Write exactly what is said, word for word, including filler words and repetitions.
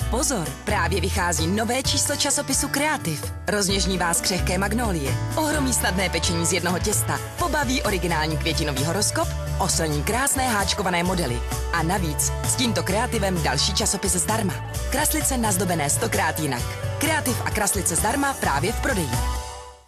Pozor, právě vychází nové číslo časopisu Kreativ. Rozněžní vás křehké magnolie, ohromí snadné pečení z jednoho těsta, pobaví originální květinový horoskop, oslní krásné háčkované modely. A navíc s tímto Kreativem další časopis zdarma. Kraslice nazdobené stokrát jinak. Kreativ a kraslice zdarma právě v prodeji.